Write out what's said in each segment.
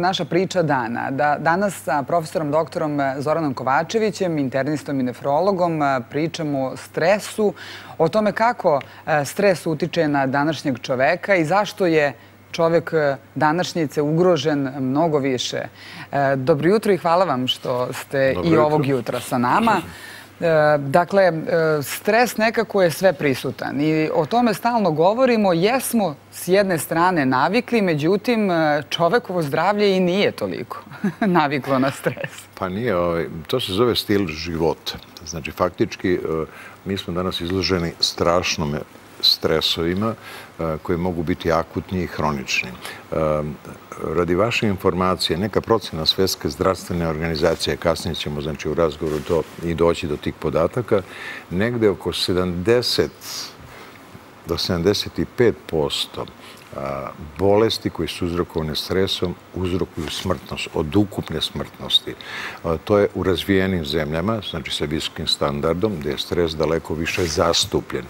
Naša priča dana. Danas sa profesorom doktorom Zoranom Kovačevićem, internistom i nefrologom, pričamo o stresu, o tome kako stres utiče na današnjeg čoveka i zašto je čovek današnjice ugrožen mnogo više. Dobro jutro i hvala vam što ste i ovog jutra sa nama. Dakle, stres nekako je sve prisutan i o tome stalno govorimo. Jesmo s jedne strane navikli, međutim, čovekovo zdravlje i nije toliko naviklo na stres. Pa nije, to se zove stil života. Znači, faktički, mi smo danas izloženi strašnom stresovima koji mogu biti akutni i hronični. Radi vaše informacije, neka procena Svetske zdravstvene organizacije, kasnije ćemo znači, u razgovoru to i doći do tih podataka, negde oko 70 do 75% bolesti koji su uzrokovane stresom uzrokuju smrtnost, od ukupne smrtnosti. To je u razvijenim zemljama, znači sa visokim standardom, gde je stres daleko više zastupljen.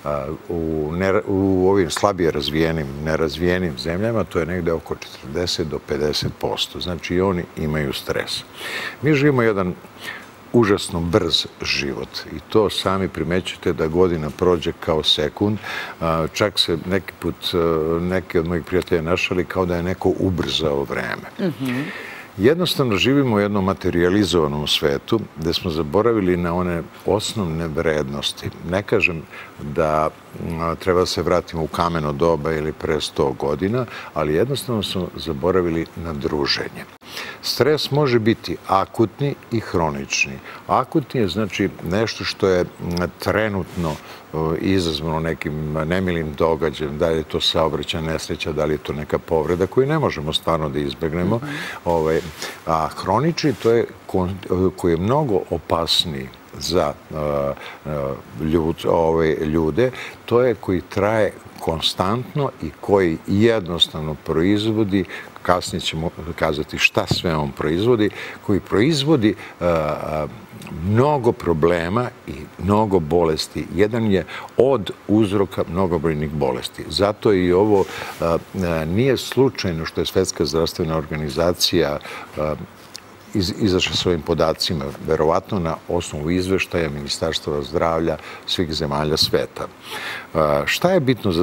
U ovim slabije razvijenim, nerazvijenim zemljama to je negde oko 40 do 50%. Znači i oni imaju stres. Mi živimo jedan užasno brz život i to sami primećujete da godina prođe kao sekund. Čak se neki put neki od mojih prijatelja našali kao da je neko ubrzao vreme. Jednostavno živimo u jednom materijalizovanom svetu gde smo zaboravili na one osnovne vrednosti. Ne kažem da treba da se vratimo u kameno doba ili pre 100 godina, ali jednostavno smo zaboravili na druženje. Stres može biti akutni i hronični. Akutni je znači nešto što je trenutno izazvano nekim nemilim događajem, da li je to saobraćajna nesreća, da li je to neka povreda koju ne možemo stvarno da izbegnemo. A hronični to je koji je mnogo opasniji za ljude, to je koji traje konstantno i koji jednostavno proizvodi, kasnije ćemo kazati šta sve on proizvodi, koji proizvodi mnogo problema i mnogo bolesti. Jedan je od uzroka mnogobrojnih bolesti. Zato i ovo nije slučajno što je Svetska zdravstvena organizacija izašla s ovim podacima, verovatno na osnovu izveštaja Ministarstva zdravlja svih zemalja sveta. Šta je bitno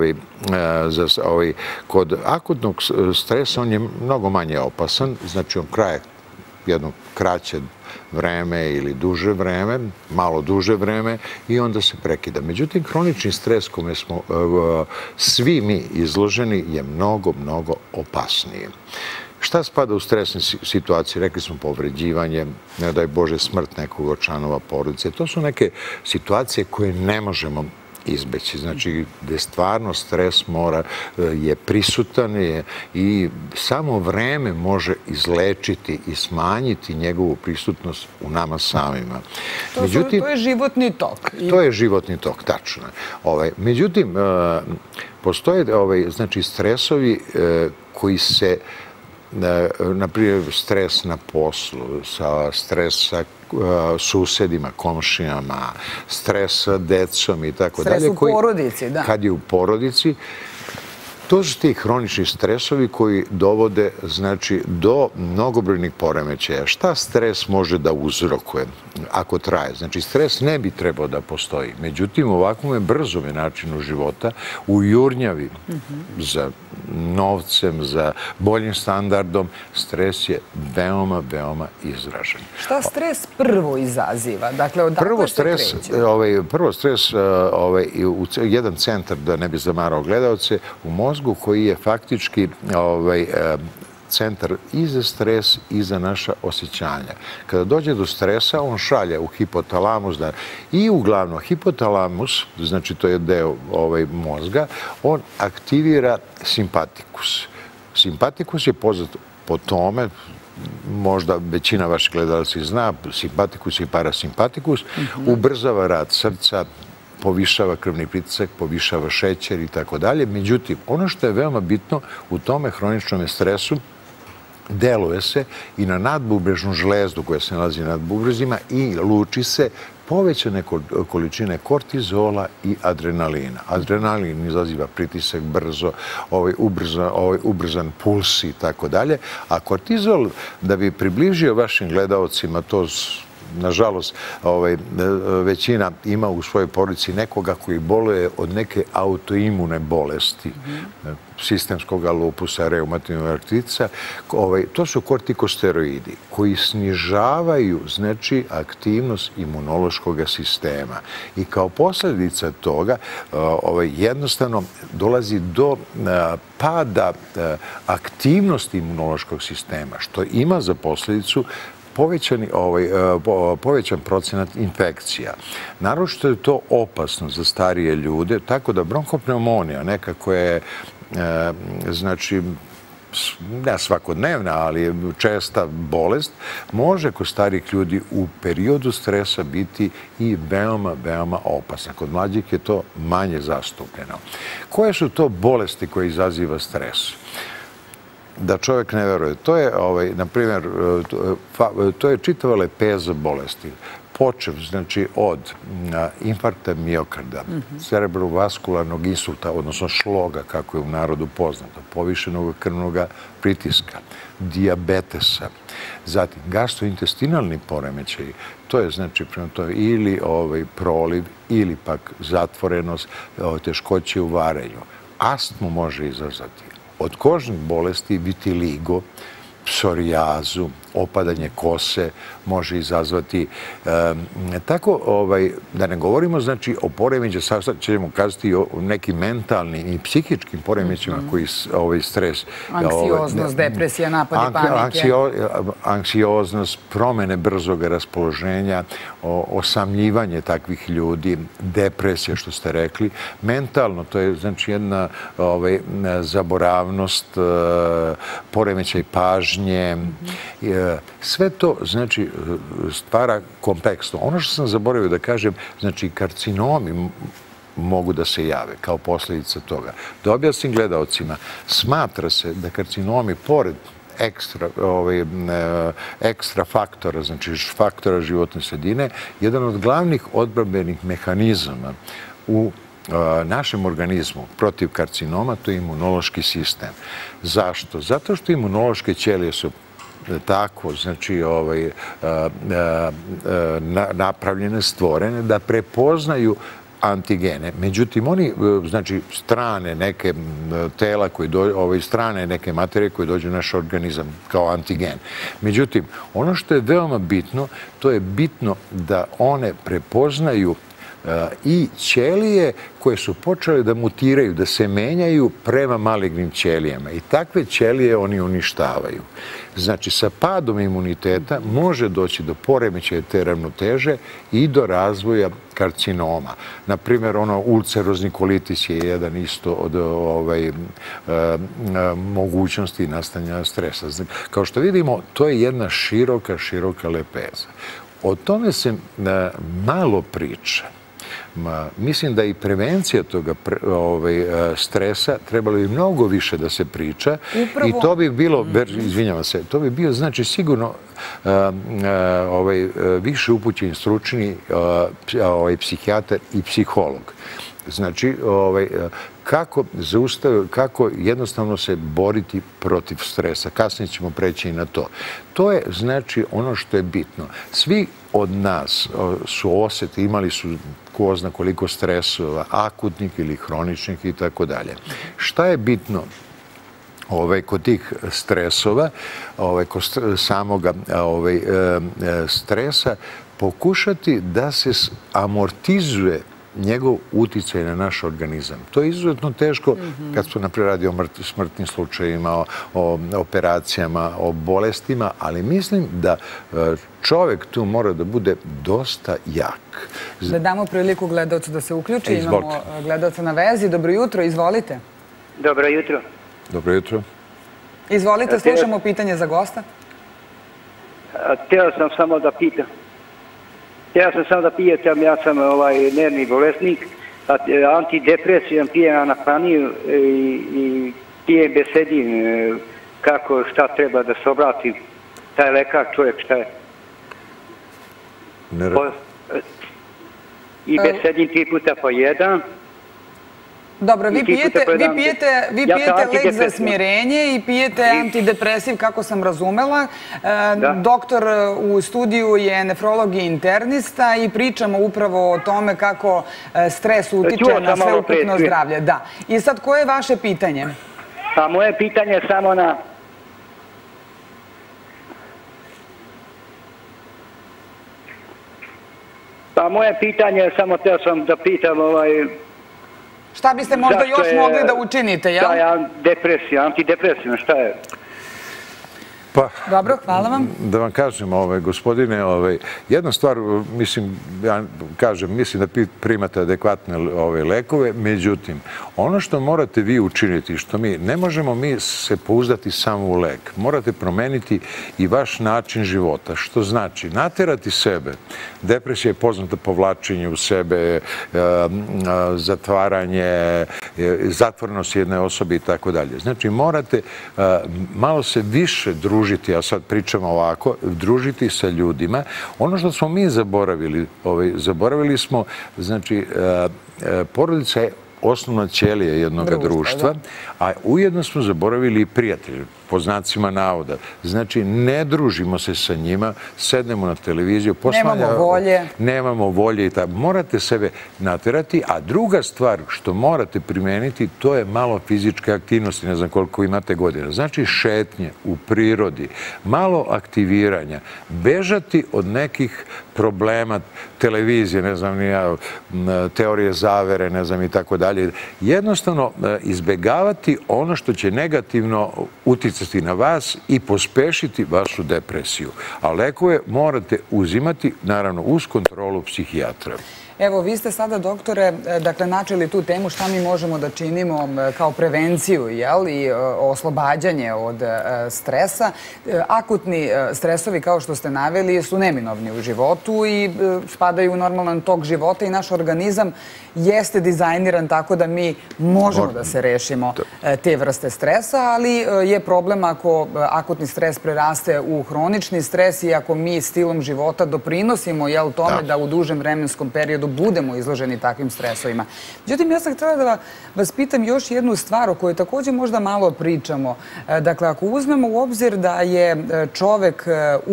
kod akutnog stresa? On je mnogo manje opasan, znači on traje jedno kraće vreme ili duže vreme, malo duže vreme i onda se prekida. Međutim, hronični stres kome smo svi mi izloženi je mnogo, mnogo opasnije. Šta spada u stresne situacije? Rekli smo povređivanje, ne daj Bože smrt nekog od članova porodice. To su neke situacije koje ne možemo izbeći. Znači, gde stvarno stres je prisutan i samo vreme može izlečiti i smanjiti njegovu prisutnost u nama samima. To je životni tok. To je životni tok, tačno. Međutim, postoje znači, stresovi koji se naprimjer stres na poslu, stres sa susedima, komšijama, stres sa decom i tako dalje. Stres u porodici, da. Kad je u porodici, to su ti hronični stresovi koji dovode znači, do mnogobrojnih poremećaja. Šta stres može da uzrokuje ako traje? Znači, stres ne bi trebao da postoji. Međutim, u ovakvom brzom načinu života, u jurnjavi za novcem, za boljim standardom, stres je veoma, veoma izražen. Šta stres prvo izaziva? Dakle, odakle se kreće? Prvo stres, jedan centar, da ne bi zamarao gledalce, u mozgu koji je faktički centar i za stres i za naša osjećanja. Kada dođe do stresa, on šalje u hipotalamus i uglavnom hipotalamus, znači to je deo mozga, on aktivira simpatikus. Simpatikus je poznat po tome, možda većina vaših gledalaca zna, simpatikus i parasimpatikus, ubrzava rad srca, povišava krvni pritisak, povišava šećer i tako dalje. Međutim, ono što je veoma bitno u tome hroničnom stresu, deluje se i na nadbubrežnu žlezdu koja se nalazi nad bubrezima i luči se povećane količine kortizola i adrenalina. Adrenalin izaziva pritisak brzo, ubrzan puls i tako dalje, a kortizol, da bi približio vašim gledaocima, to nažalost većina ima u svojoj porodici nekoga koji boluje od neke autoimune bolesti, sistemskog lupusa, reumatoidnog artritisa. To su kortikosteroidi koji snižavaju, znači, aktivnost imunološkog sistema. I kao posljedica toga jednostavno dolazi do pada aktivnosti imunološkog sistema, što ima za posljedicu povećan procenat infekcija. Naročito je to opasno za starije ljude, tako da bronhopneumonija, neka koja je, znači, ne svakodnevna, ali je česta bolest, može kod starih ljudi u periodu stresa biti i veoma, veoma opasna. Kod mlađih je to manje zastupljeno. Koje su to bolesti koje izaziva stres? Da čovjek ne veruje. To je, na primjer, to je čitava lepeza bolesti. Počev, znači, od infarkta miokarda, cerebrovaskularnog insulta, odnosno šloga, kako je u narodu poznato, povišenog krvnog pritiska, dijabetesa, zatim gastrointestinalni poremećaj, to je, znači, ili proliv, ili pak zatvorenost, teškoće u varenju. Astmu može izazvati. Od kožnih bolesti vitiligo, psorijazu, opadanje kose može izazvati. Tako, da ne govorimo, znači, o poremećaju, sad ćemo kazati o nekim mentalnim i psihičkim poremećima koji stres... Anksioznost, depresija, napadi panike. Anksioznost, promene brzog raspoloženja, osamljivanje takvih ljudi, depresija, što ste rekli. Mentalno, to je, znači, jedna zaboravnost, poremećaj pažnje. Sve to, znači, stvara kompleksno. Ono što sam zaboravio da kažem, znači, karcinomi mogu da se jave kao posljedica toga. Da objasnim gledaocima, smatra se da karcinomi, pored ekstra faktora, znači faktora životne sredine, jedan od glavnih odbrambenih mehanizama u našem organizmu protiv karcinoma, to je imunološki sistem. Zašto? Zato što imunološke ćelije su tako, znači, napravljene, stvorene, da prepoznaju antigene. Međutim, oni, znači, strane neke tela, strane neke materije koje dođu u naš organizam kao antigen. Međutim, ono što je veoma bitno, to je bitno da one prepoznaju i ćelije koje su počele da mutiraju, da se menjaju prema malignim ćelijama. I takve ćelije oni uništavaju. Znači, sa padom imuniteta može doći do poremećaja te ravnoteže i do razvoja karcinoma. Naprimjer, ulcerozni kolitis je jedan isto od mogućnosti nastajanja stresa. Kao što vidimo, to je jedna široka lepeza. O tome se malo priča. Mislim da i prevencija toga stresa trebalo bi mnogo više da se priča i to bi bilo, izvinjavam se, to bi bio, znači, sigurno više upućen stručni psihijatar i psiholog. Znači, kako jednostavno se boriti protiv stresa. Kasnije ćemo preći i na to. To je, znači, ono što je bitno. Svi od nas su osjeti, imali su ko zna koliko stresova, akutnih ili hroničnih i tako dalje. Šta je bitno kod tih stresova, kod samoga stresa, pokušati da se amortizuje njegov uticaj na naš organizam. To je izuzetno teško kad smo naprijed radi o smrtnim slučajima, o operacijama, o bolestima, ali mislim da čovjek tu mora da bude dosta jak. Da damo priliku gledalcu da se uključi. Imamo gledalca na vezi. Dobro jutro, izvolite. Dobro jutro. Dobro jutro. Izvolite, slušamo pitanje za gosta. Htio sam samo da pitam. Ja sam nervni bolesnik, antidepresivan, pijem anapraniju i pijem besedin. Kako, šta treba da se obrati taj lekar, čovjek, šta je? i besedim 3 puta po jedan. Dobro, vi pijete lek za smirenje i pijete antidepresiv, kako sam razumela. Doktor u studiju je nefrolog i internista i pričamo upravo o tome kako stres utiče na sveukupno zdravlje. Da. I sad, koje je vaše pitanje? Pa moje pitanje je samo na... Pa moje pitanje je samo, teo sam da pitam šta biste možda još mogli da učinite, jel? Šta je depresija, antidepresija, šta je? Dobro, hvala vam. Da vam kažem, gospodine, jedna stvar, mislim da primate adekvatne lekove, međutim, ono što morate vi učiniti, što ne možemo mi se pouzdati samo u lek, morate promeniti i vaš način života, što znači naterati sebe. Depresija je poznata povlačenje u sebe, zatvaranje, zatvorenost jedne osobe i tako dalje. Znači, morate malo se više družiti, a sad pričamo ovako, družiti sa ljudima. Ono što smo mi zaboravili smo, znači, porodica je osnovna ćelija jednog društva, a ujedno smo zaboravili i prijatelje, po znacima navoda. Znači, ne družimo se sa njima, sednemo na televiziju, nemamo volje i tako. Morate sebe naterati, a druga stvar što morate primeniti, to je malo fizičke aktivnosti, ne znam koliko imate godina. Znači, šetnje u prirodi, malo aktiviranja, bežati od nekih problema, televizije, ne znam, teorije zavere, ne znam i tako dalje. Jednostavno, izbegavati ono što će negativno uticati na vas i pospešiti vašu depresiju. A lekove morate uzimati, naravno, uz kontrolu psihijatra. Evo, vi ste sada, doktore, dakle, načeli tu temu šta mi možemo da činimo kao prevenciju, jel, i oslobađanje od stresa. Akutni stresovi, kao što ste naveli, su neminovni u životu i spadaju u normalan tok života i naš organizam jeste dizajniran tako da mi možemo da se rešimo te vrste stresa, ali je problem ako akutni stres preraste u hronični stres i ako mi stilom života doprinosimo, jel, tome da u dužem vremenskom periodu budemo izloženi takvim stresovima. Međutim, ja sam htjela da vas pitam još jednu stvar o kojoj također možda malo pričamo. Dakle, ako uzmemo u obzir da je čovek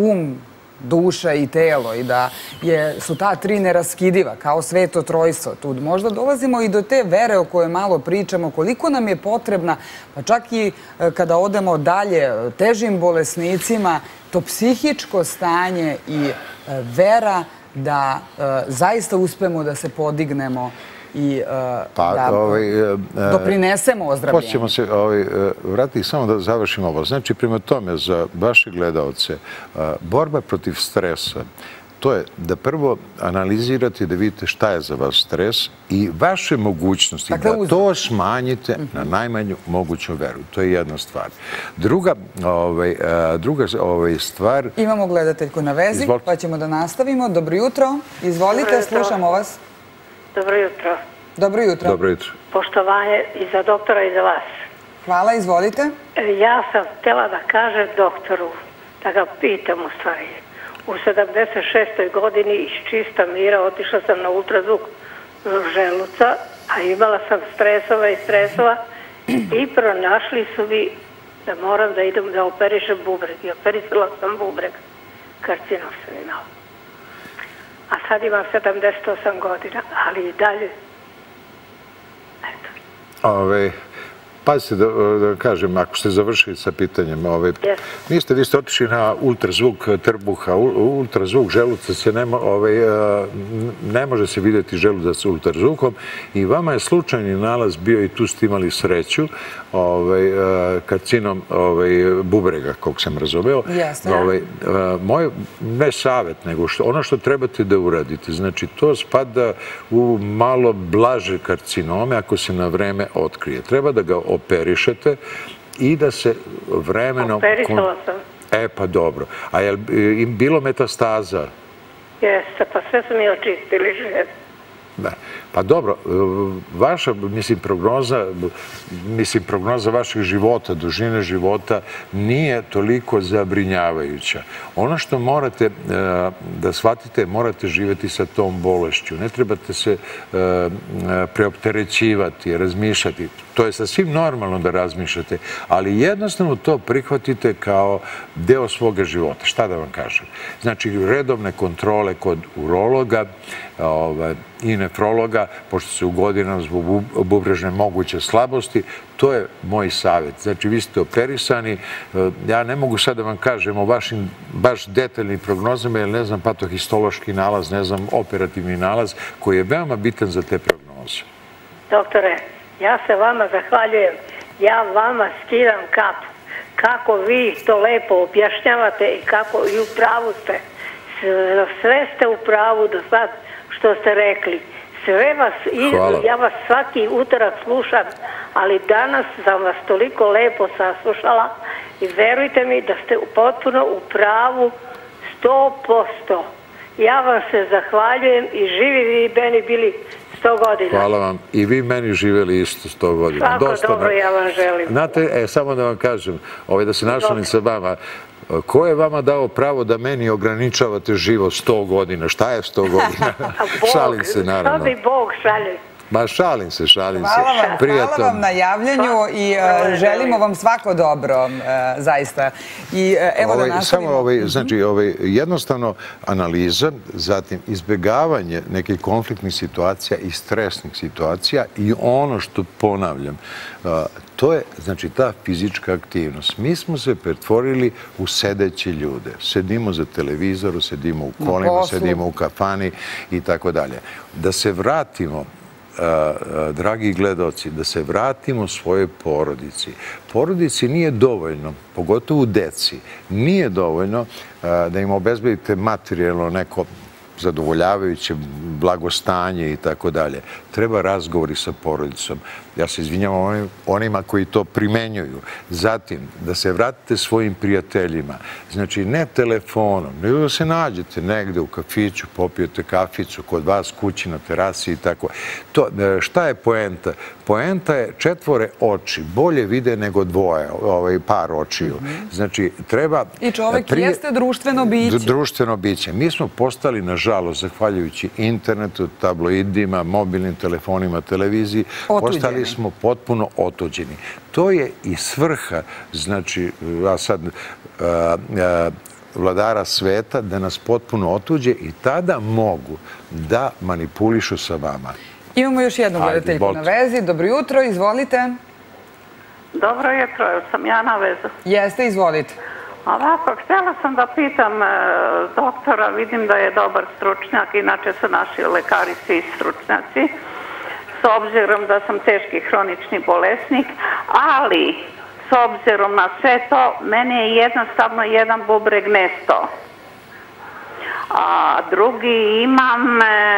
duša i telo i da su ta tri neraskidiva kao sveto trojstvo, tu možda dolazimo i do te vere o kojoj malo pričamo, koliko nam je potrebna, pa čak i kada odemo dalje težim bolesnicima, to psihičko stanje i vera da zaista uspemo da se podignemo i da doprinesemo ozdravljenju. Hoćemo se vratiti samo da završimo ovo. Znači, prema tome, za vaše gledalce, borba protiv stresa, to je da prvo analizirate da vidite šta je za vas stres i vaše mogućnosti, da to smanjite na najmanju moguću veru. To je jedna stvar. Druga stvar... Imamo gledateljku na vezi, pa ćemo da nastavimo. Dobro jutro. Izvolite, slušamo vas. Dobro jutro. Dobro jutro. Dobro jutro. Poštovanje i za doktora i za vas. Hvala, izvolite. Ja sam htjela da kažem doktoru, da ga pitam u stvari. U 76. godini iz čista mira otišla sam na ultrazvuk želuca, a imala sam stresova i pronašli su mi da moram da idem da operišem bubreg. I operisala sam bubreg. Karcinom sam imala. A sad imam 78 godina, ali i dalje. Pazite da kažem, ako ste završili sa pitanjem, vi ste otišli na ultrazvuk trbuha, ultrazvuk želuca ne može se vidjeti želudac s ultrazvukom i vama je slučajni nalaz bio i tu ste imali sreću, karcinom bubrega, kog sam razumeo. Moj, ne savjet, nego ono što trebate da uradite, znači to spada u malo blaže karcinome ako se na vreme otkrije. Treba da ga operišete i da se vremenom... Operisala sam. Pa dobro. A je bilo metastaza? Jeste, pa sve su mi očistili želudac. Da. Pa dobro, vaša, prognoza vašeg života, dužine života nije toliko zabrinjavajuća. Ono što morate da shvatite, morate živjeti sa tom bolešću. Ne trebate se preopterećivati, razmišljati. To je sasvim normalno da razmišljate, ali jednostavno to prihvatite kao deo svoga života. Šta da vam kažem? Znači, redovne kontrole kod urologa i nefrologa, pošto se u godinama zbog bubrežne moguće slabosti, to je moj savjet. Znači, vi ste operisani. Ja ne mogu sad da vam kažem o vašim baš detaljnim prognozama, jer ne znam patohistološki nalaz, ne znam operativni nalaz, koji je veoma bitan za te prognoze. Doktore, ja se vama zahvaljujem. Ja vama skidam kap. Kako vi to lepo objašnjavate i kako i u pravu ste. Sve ste u pravu do sad što ste rekli. Sve vas, ja vas svaki utorak slušam, ali danas sam vas toliko lepo saslušala i verujte mi da ste potpuno u pravu 100%. Ja vam se zahvaljujem i živi vi meni bili 100 godina. Hvala vam. I vi meni živjeli isto 100 godina. Svako dobro ja vam želim. Znate, samo da vam kažem, da se našalim sa vama, ko je vama dao pravo da meni ograničavate život 100 godina? Šta je 100 godina? Šalim se, naravno. Što bi Bog šalje? Ma šalim se. Hvala vam na javljanju i želimo vam svako dobro, zaista. I evo da nastavimo. Znači, jednostavno analiza, zatim izbjegavanje nekih konfliktnih situacija i stresnih situacija i ono što ponavljam, to je, znači, ta fizička aktivnost. Mi smo se pretvorili u sedeće ljude. Sedimo za televizoru, sedimo u kolima, sedimo u kafani i tako dalje. Da se vratimo, dragi gledaoci, da se vratimo svojoj porodici. Porodici nije dovoljno, pogotovo deci, nije dovoljno da im obezbedite materijalno neko zadovoljavajuće blagostanje i tako dalje. Treba razgovori sa porodicom. Ja se izvinjavam onima koji to primenjuju. Zatim, da se vratite svojim prijateljima. Znači, ne telefonom, nego da se nađete negde u kafiću, popijete kaficu kod vas, kući, na terasi i tako. Šta je poenta? Poenta je četvore oči. Bolje vide nego dvoje, par očiju. Znači, treba... I čovek jeste društveno biće. Društveno biće. Mi smo postali, nažalost, zahvaljujući internetu, tabloidima, mobilnim telefonima, televiziji, postali smo potpuno otuđeni. To je i svrha, znači, ja sad, vladara sveta, da nas potpuno otuđe i tada mogu da manipulišu sa vama. Imamo još jednu gledateljku na vezi. Dobro jutro, izvolite. Dobro jutro, sam ja na vezu. Jeste, izvolite. Ovako, htjela sam da pitam doktora, vidim da je dobar stručnjak, inače su naši lekari svi stručnjaci, s obzirom da sam teški hronični bolesnik, ali s obzirom na sve to, meni je jednostavno jedan bubreg nestao. A drugi imam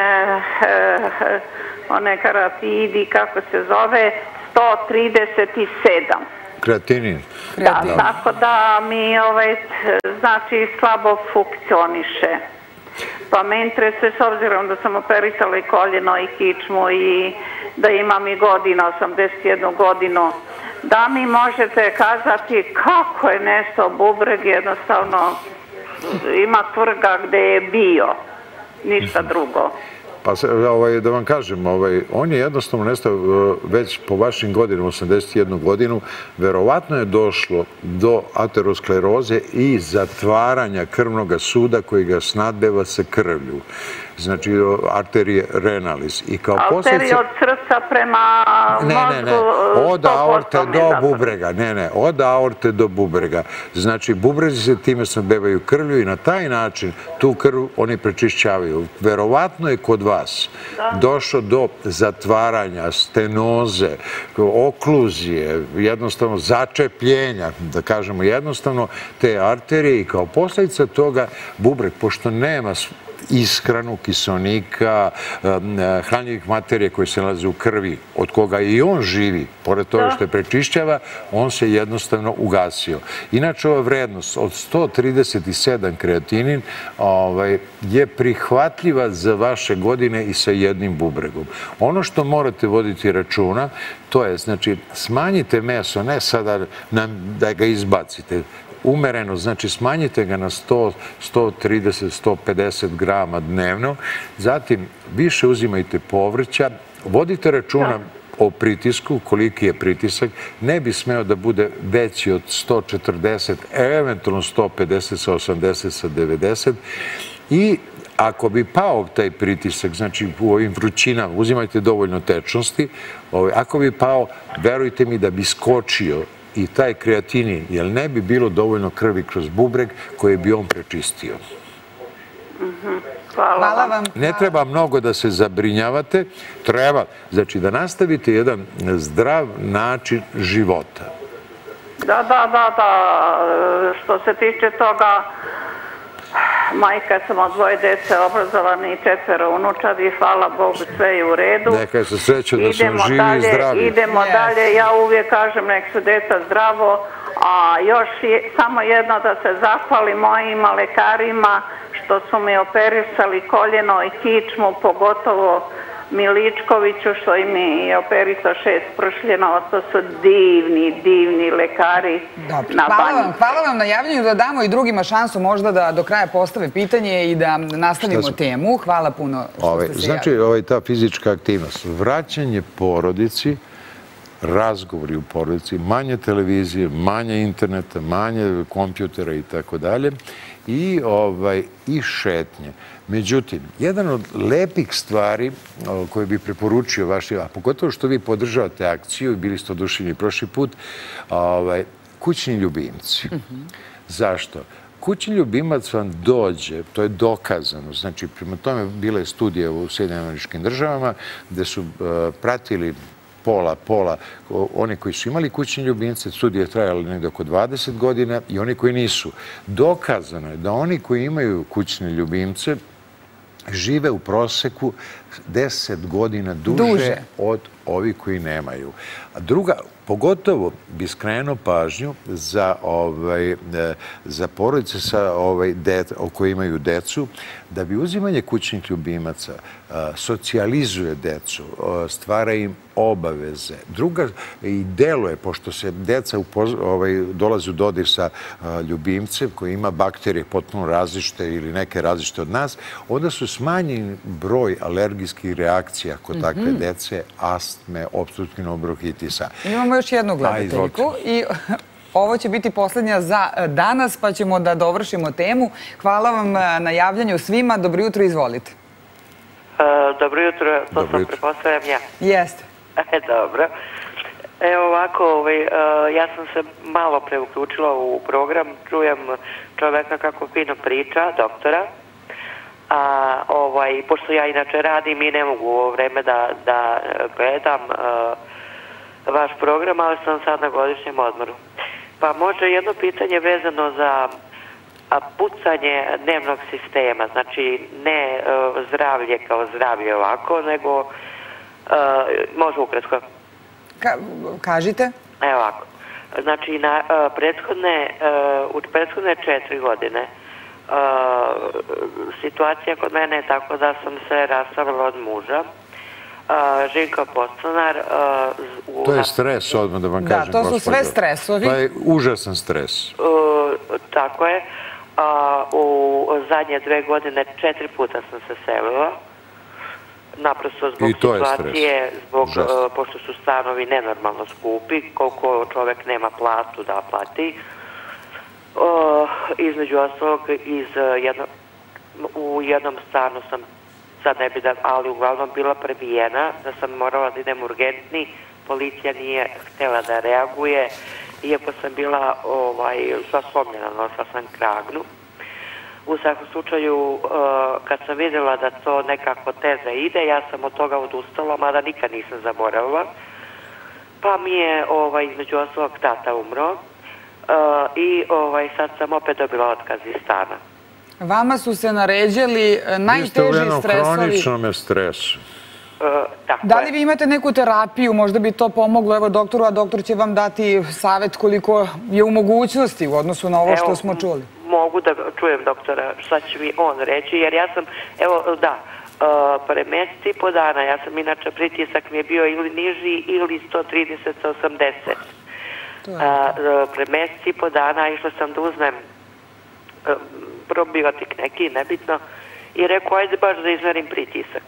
one karatidi, kako se zove, 137. Kreatinin. Da, tako da mi znači slabo funkcioniše. Pa me interesuje, s obzirom da sam operisala i koljeno i kičmu i da imam i godina, 81 godinu, da mi možete kazati kako je nestao bubreg, jednostavno ima tvrga gde je bio, ništa drugo. Pa da vam kažem, on je jednostavno nestao već po vašim godinama, 81 godinu, verovatno je došlo do ateroskleroze i zatvaranja krvnog suda koji ga snadbeva sa krvlju. Znači, arterije renalis. Arterije od srca prema mozgu... Od aorte do bubrega. Od aorte do bubrega. Znači, bubrezi se time snadbevaju krvlju i na taj način tu krv oni prečišćavaju. Verovatno je kod vas došlo do zatvaranja, stenoze, okluzije, jednostavno začepljenja, da kažemo jednostavno, te arterije i kao posljedica toga bubreg, pošto nema ishranu, kiseonika, hranjivih materija koje se nalaze u krvi, od koga i on živi, pored toga što je prečišćava, on se jednostavno ugasio. Inače, ova vrednost od 137 kreatinin je prihvatljiva za vaše godine i sa jednim bubregom. Ono što morate voditi računa, to je, znači, smanjite meso, ne sada da ga izbacite, umereno, znači smanjite ga na 100, 130, 150 grama dnevno, zatim više uzimajte povrća, vodite računa o pritisku, koliki je pritisak, ne bi smeo da bude veći od 140, eventualno 150 sa 80 sa 90 i ako bi pao taj pritisak, znači u ovim vrućinama, uzimajte dovoljno tečnosti, ako bi pao, verujte mi da bi skočio i taj kreatinin, jer ne bi bilo dovoljno krvi kroz bubreg koje bi on prečistio. Hvala vam. Ne treba mnogo da se zabrinjavate, treba, znači, da nastavite jedan zdrav način života. Da. Što se tiče toga, majka sam od 2 dece, obrazovani i 4 unučadi, hvala Bogu, sve je u redu. Neka se sreće da su živi i zdravi. Idemo dalje, ja uvijek kažem nek su deca zdravo, a još samo jedno da se zahvalim mojima lekarima što su mi operisali koljeno i kičmu, pogotovo Miličkoviću što im je operisao 6 pršljena, to su divni lekari na Banji. Hvala vam na javljanju, da damo i drugima šansu možda da do kraja postave pitanje i da nastavimo temu. Hvala puno što ste se javili. Znači, ta fizička aktivnost, vraćanje porodici, razgovori u porodici, manje televizije, manje interneta, manje kompjutera i tako dalje i šetnje. Međutim, jedan od lepih stvari koje bih preporučio vašim, a pogotovo što vi podržavate akciju i bili ste oduševljeni prošli put, kućni ljubimci. Zašto? Kućni ljubimac vam dođe, to je dokazano, znači prema tome bila je studija u Sjedinjenim Američkim Državama gde su pratili pola, oni koji su imali kućni ljubimce, studije trajale negde oko 20 godina i oni koji nisu. Dokazano je da oni koji imaju kućne ljubimce žive u proseku 10 godina duže od ovih koji nemaju. A druga, pogotovo bi skrenuo pažnju za porodice koji imaju decu, da bi uzimanje kućnih ljubimaca socijalizuje decu, stvara im obaveze. Druga, i deluje, pošto se deca dolaze u dodir sa ljubimcem koji ima bakterije potpuno različite ili neke različite od nas, onda su smanjeni broj alergijskih reakcija kod takve dece, astme, opstruktivnog bronhitisa. Imamo još jednu gledateljku i ovo će biti poslednja za danas, pa ćemo da dovršimo temu. Hvala vam na javljanju svima. Dobro jutro, izvolite. Dobro jutro, to sam prepostavljam ja. Jeste. Dobro. Evo ovako, ja sam se malo preuključila u program, čujem čoveka kako fino priča, doktora. Pošto ja inače radim i ne mogu u ovo vreme da gledam vaš program, ali sam sad na godišnjem odmoru. Pa može jedno pitanje vezano za pucanje nervnog sistema, znači ne zdravlje kao zdravlje ovako, nego može ukratko. Kažite. Evo ovako. Znači u prethodne 4 godine situacija kod mene je tako da sam se rastavila od muža. Živka podstanar. To je stres, odmah da vam kažem. Da, to su sve stresovi. To je užasan stres. Tako je. U zadnje 2 godine 4 puta sam se selila. Naprosto zbog situacije, pošto su stanovi nenormalno skupi, koliko čovek nema platu da plati. Između ostalog, u jednom stanu sam, sad ne bi da, ali uglavnom bila prebijena, da sam morala da idem urgentni, policija nije htjela da reaguje, iako sam bila zaslomljena, nosila sam kragnu. U svakom slučaju, kad sam vidjela da to nekako teže ide, ja sam od toga odustala, mada nikad nisam zaboravila. Pa mi je, između ostalog, tata umro i sad sam opet dobila otkaz iz stana. Vama su se naređali najteži stresovi. Vi ste u jednom hroničnom stresu. Da li vi imate neku terapiju, možda bi to pomoglo evo doktoru, a doktor će vam dati savjet koliko je u mogućnosti u odnosu na ovo što smo čuli? Mogu da čujem doktora šta će mi on reći, jer ja sam, evo da, pre mjesec i po dana, ja sam inače pritisak mi je bio ili niži ili 130/80. Pre mjesec i po dana išla sam da uzmem probiotik neki, nebitno, i rekao, ajde baš da izmerim pritisak.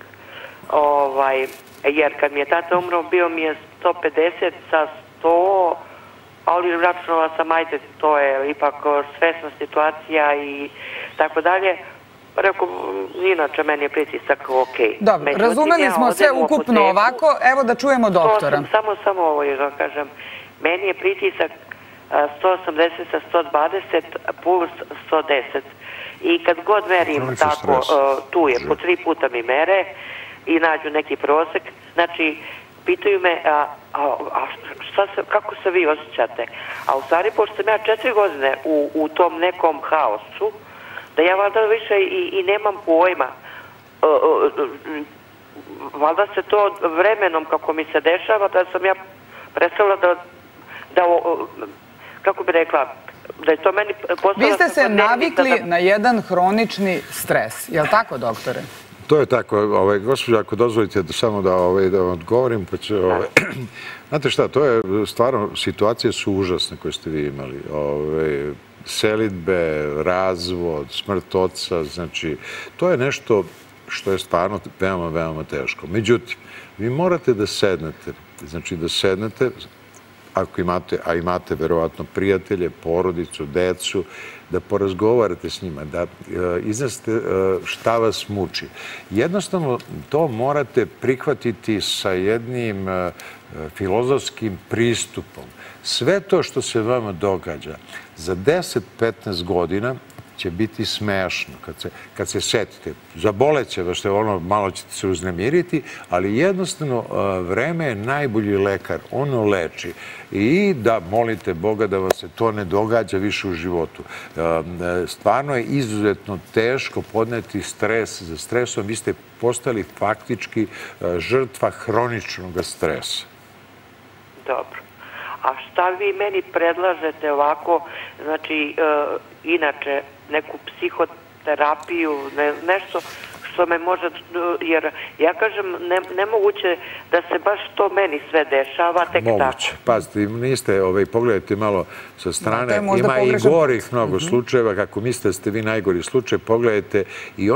Jer kad mi je tata umro, bio mi je 150 sa 100, ali računala sam, ajde, to je ipak stresna situacija i tako dalje. Rekao, inače, meni je pritisak okej. Dobro, razumeli smo sve ukupno ovako, evo da čujemo doktora. Samo ovo je da kažem. Meni je pritisak 180 sa 120, puls 110. I kad god merim tako, tu je, po 3 puta mi mere i nađu neki prosek. Znači, pitaju me, kako se vi osjećate? A u stvari, pošto sam ja 4 godine u tom nekom haosu, da ja valjda više i nemam pojma. Valjda se to vremenom, kako mi se dešava, da sam ja prestala da kako bi rekla, da je to meni postala... Vi ste se navikli na jedan hronični stres, je li tako, doktore? To je tako. Gospođo, ako dozvolite samo da vam odgovorim, pa će... Znate šta, to je stvarno, situacije su užasne koje ste vi imali. Selidbe, razvod, smrt oca, znači, to je nešto što je stvarno veoma, veoma teško. Međutim, vi morate da sednete, znači da sednete, ako imate, a imate verovatno prijatelje, porodicu, decu, da porazgovarate s njima, da iznesete šta vas muči. Jednostavno, to morate prihvatiti sa jednim filozofskim pristupom. Sve to što se vama događa za 10-15 godina će biti smešno kad se setite. Zaboleće vas, malo ćete se uznemiriti, ali jednostavno vreme je najbolji lekar. Ono leči. I da molite Boga da vam se to ne događa više u životu. Stvarno je izuzetno teško podneti stres. Za stresom vi ste postali faktički žrtva hroničnog stresa. Dobro. A šta vi meni predlažete ovako, znači, inače, neku psihoterapiju, nešto što me može, jer ja kažem, nemoguće da se baš to meni sve dešava, tek tako. Moguće. Pazite, niste, pogledajte malo sa strane, ima i gorih mnogo slučajeva, kako mislite da ste vi najgori slučaj, pogledajte i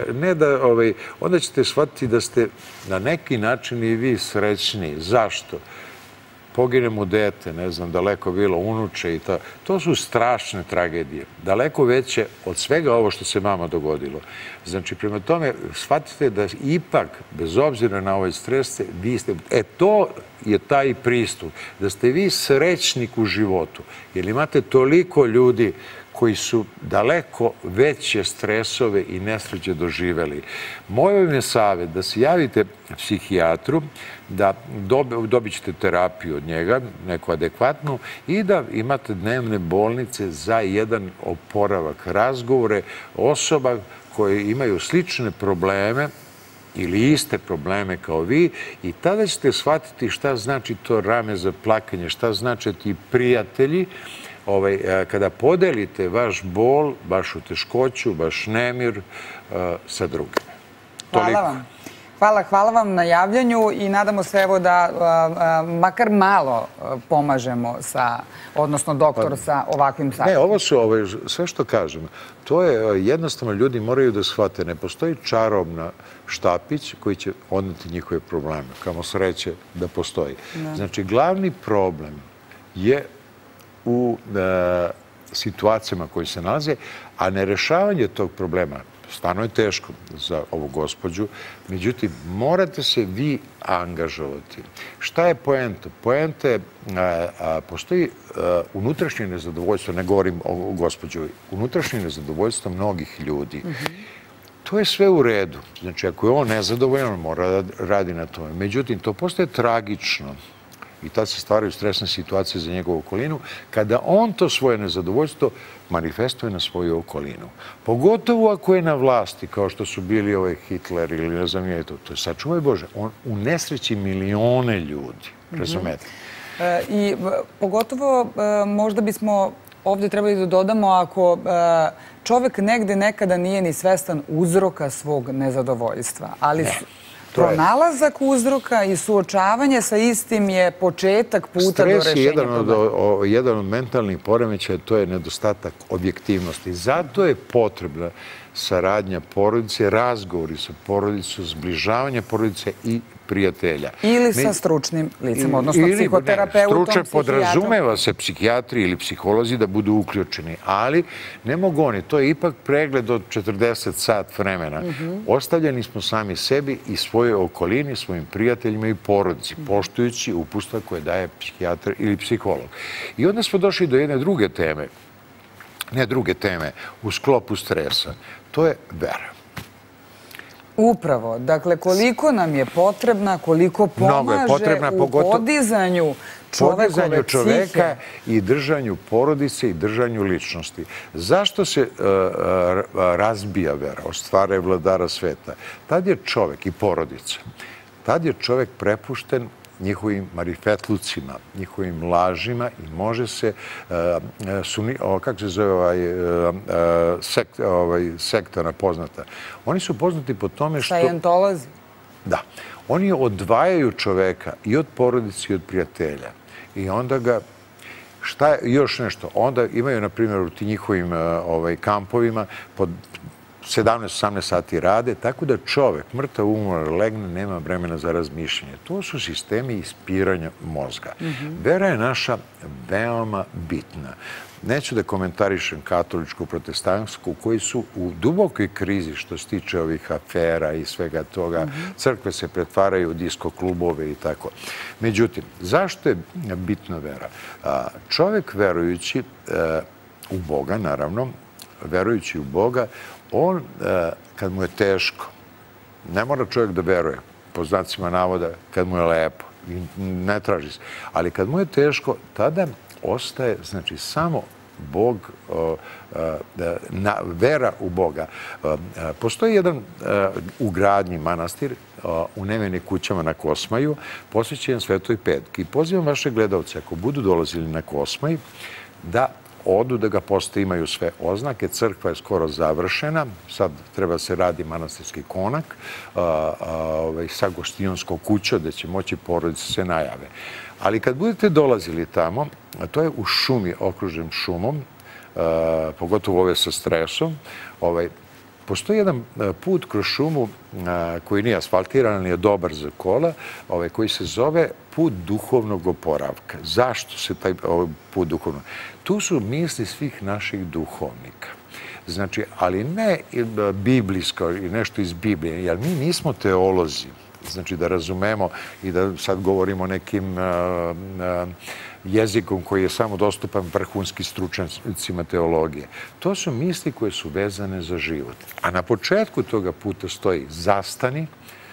onda ćete shvatiti da ste na neki način i vi srećni. Zašto? Pogine mu dete, ne znam, daleko bilo unuče i to. To su strašne tragedije. Daleko veće od svega ovo što se vama dogodilo. Znači, prema tome, shvatite da ipak, bez obzira na ovaj stres, vi ste... to je taj pristup. Da ste vi srećnik u životu. Jer imate toliko ljudi koji su daleko veće stresove i nesreće doživeli. Moj vam je savjet da se javite psihijatru, da dobit ćete terapiju od njega, neku adekvatnu, i da imate dnevne bolnice za jedan oporavak, razgovore osoba koje imaju slične probleme ili iste probleme kao vi, i tada ćete shvatiti šta znači to rame za plakanje, šta znači ti prijatelji, kada podelite vaš bol, vašu teškoću, vaš nemir sa drugima. Hvala vam. Hvala vam na javljanju i nadamo se evo da makar malo pomažemo odnosno doktor sa ovakvim savjetima. Ne, ovo su sve što kažem. To je jednostavno, ljudi moraju da shvate. Ne postoji čarobna štapić koji će odneti njihove probleme. Kamo sreće da postoji. Znači, glavni problem je u situacijama koji se nalaze, a nerešavanje tog problema stvarno je teško za ovu gospođu. Međutim, morate se vi angažovati. Šta je poenta? Poenta je, postoji unutrašnje nezadovoljstvo, ne govorim o gospođu, unutrašnje nezadovoljstvo mnogih ljudi. To je sve u redu. Znači, ako je on nezadovoljan, on mora da radi na tome. Međutim, to postaje tragično i tad se stvaraju stresne situacije za njegovu okolinu, kada on to svoje nezadovoljstvo manifestuje na svoju okolinu. Pogotovo ako je na vlasti, kao što su bili ovaj Hitler ili ne znam je to je sačuvaj Bože, on unesreći milione ljudi, razumete? I pogotovo možda bismo ovdje trebali da dodamo ako čovek negde nekada nije ni svestan uzroka svog nezadovoljstva, ali pronalazak uzroka i suočavanje sa istim je početak puta do rešenja problema. Stres je jedan od mentalnih poremećaja, to je nedostatak objektivnosti. Zato je potrebna saradnja porodice, razgovori sa porodicom, zbližavanje porodice i prijatelja. Ili sa stručnim licem, odnosno psihoterapeutom, stručan podrazumeva se psihijatri ili psiholozi da budu uključeni, ali ne mogu oni. To je ipak pregled od 40 sat vremena. Ostavljeni smo sami sebi i svojoj okolini, svojim prijateljima i porodici, poštujući uputstva koje daje psihijatar ili psiholog. I onda smo došli do jedne druge teme, ne druge teme, u sklopu stresa. To je vera. Upravo. Dakle, koliko nam je potrebna, koliko pomaže u podizanju čoveka i držanju porodice i držanju ličnosti. Zašto se razbija vera, ostvara vladara sveta? Tad je čovek i porodica, tad je čovek prepušten njihovim marifetlucima, njihovim lažima i može se, kako se zove sekta poznata? Oni su poznati po tome što... Sajentolozi? Da. Oni odvajaju čoveka i od porodice i od prijatelja. I onda ga... Šta je još nešto? Onda imaju, na primjer, u tim njihovim kampovima pod 17-18 sati rade, tako da čovek, mrtav umor, legne, nema vremena za razmišljanje. To su sistemi ispiranja mozga. Vera je naša veoma bitna. Neću da komentarišem katoličku, protestantsku, koji su u dubokoj krizi što se tiče ovih afera i svega toga. Crkve se pretvaraju u disko klubove i tako. Međutim, zašto je bitna vera? Čovek verujući u Boga, naravno, verujući u Boga, on, kad mu je teško, ne mora čovjek da veruje, po znacima navoda, kad mu je lepo, ne traži se, ali kad mu je teško, tada ostaje, znači, samo Bog, vera u Boga. Postoji jedan u Gradnji manastir, u Nevenim kućama na Kosmaju, posvećen Svetoj Petki. I pozivam vaše gledalce, ako budu dolazili na Kosmaj, da odu, da ga postoje, imaju sve oznake. Crkva je skoro završena. Sad treba se radi manastirski konak sa gostionskom kućom gde će moći porodice se najave. Ali kad budete dolazili tamo, to je u šumi, okružen šumom, pogotovo ove sa stresom, postoji jedan put kroz šumu koji nije asfaltiran, ali je dobar za kola, koji se zove put duhovnog oporavka. Zašto se taj put duhovnog? Tu su misli svih naših duhovnika. Znači, ali ne biblijsko i nešto iz Biblije, jer mi nismo teolozi. Znači, da razumemo i da sad govorimo nekim jezikom koji je samo dostupan vrhunskim stručnjacima teologije. To su misli koje su vezane za život. A na početku toga puta stoji zastani,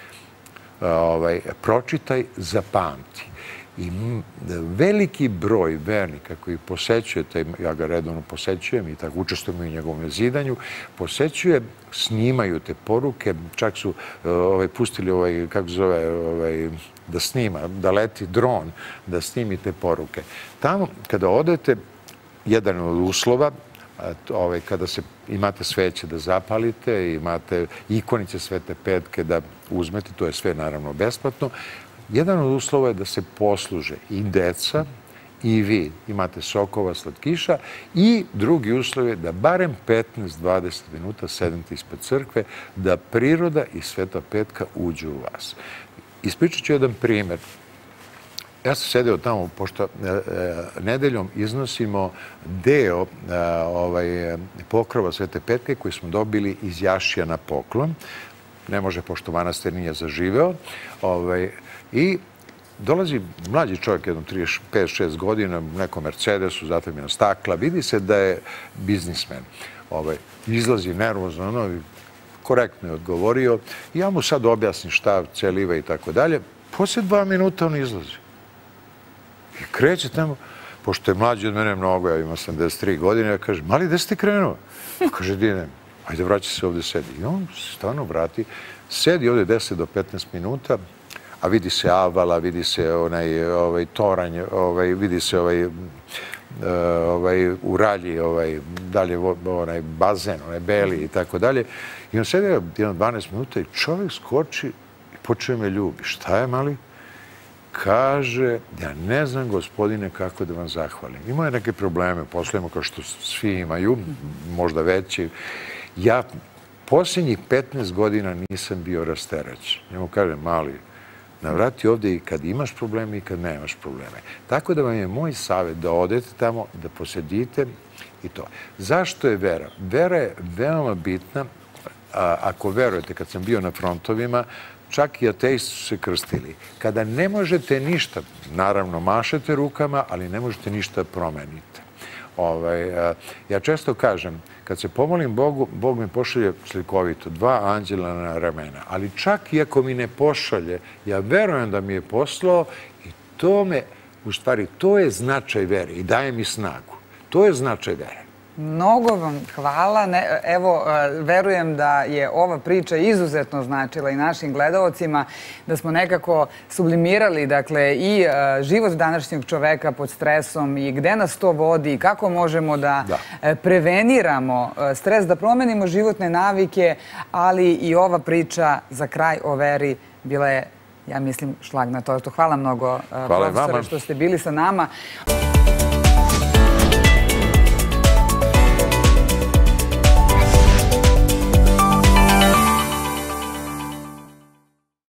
pročitaj, zapamti. I veliki broj vernika koji posećuje, ja ga redovno posećujem i tako učestvujem u njegovom zidanju, posećuje, snimaju te poruke, čak su pustili kako se zove, da snima, da leti dron, da snimi te poruke. Tamo, kada odete, jedan od uslova, kada imate sveće da zapalite, imate ikonice Svete Petke da uzmete, to je sve naravno besplatno, jedan od uslova je da se posluže i deca i vi, imate sokova, slatkiša, i drugi uslov je da barem 15-20 minuta sedete ispred crkve, da priroda i Sveta Petka uđu u vas. Ispričat ću jedan primjer. Ja sam sedeo tamo, pošto nedeljom iznosimo deo pokrova Svete Petke koji smo dobili iz Jašija na poklon. Ne može, pošto manastir nije zaživeo. I dolazi mlađi čovjek, jednom 35-6 godina, u nekom Mercedesu, zatemljena stakla. Vidi se da je biznismen. Izlazi nervozno, korektno je odgovorio. Ja mu sad objasnim šta celiva i tako dalje. Poslije 2 minuta on izlazi. I kreće tamo, pošto je mlađi od mene mnogo, ja imam 83 godine, ja kažem, mali, gde si ti krenuo? Kaže, di idem, ajde vraća se ovde, sedi. I on se stvarno vrati, sedi ovde 10 do 15 minuta, a vidi se avala, vidi se onaj toranj, vidi se u ralji, dalje onaj bazen, onaj beli i tako dalje. I on sedi 12 minuta i čovjek skoči i počne me ljubi. Šta je, mali? Kaže, ja ne znam, gospodine, kako da vam zahvalim. Imao je neke probleme, poslovima kao što svi imaju, možda veći. Ja posljednjih 15 godina nisam bio rasterećen. Ja mu kažem, mali, navrati ovde i kad imaš probleme i kad nemaš probleme. Tako da vam je moj savjet da odete tamo, da posedite i to. Zašto je vera? Vera je veoma bitna. Ako verujete, kad sam bio na frontovima, čak i ateisti su se krstili. Kada ne možete ništa, naravno mašete rukama, ali ne možete ništa promeniti. Ja često kažem, kad se pomolim Bogu, Bog mi pošalje slikovito 2 anđela na ramena. Ali čak i ako mi ne pošalje, ja verujem da mi je poslao i to me, u stvari, to je značaj vere i daje mi snagu. To je značaj vere. Mnogo vam hvala. Evo, verujem da je ova priča izuzetno značila i našim gledaocima, da smo nekako sublimirali, dakle, i život današnjeg čoveka pod stresom i gde nas to vodi i kako možemo da preveniramo stres, da promenimo životne navike, ali i ova priča za kraj o veri bila je, ja mislim, šlag na tortu. Hvala mnogo, profesore, što ste bili sa nama.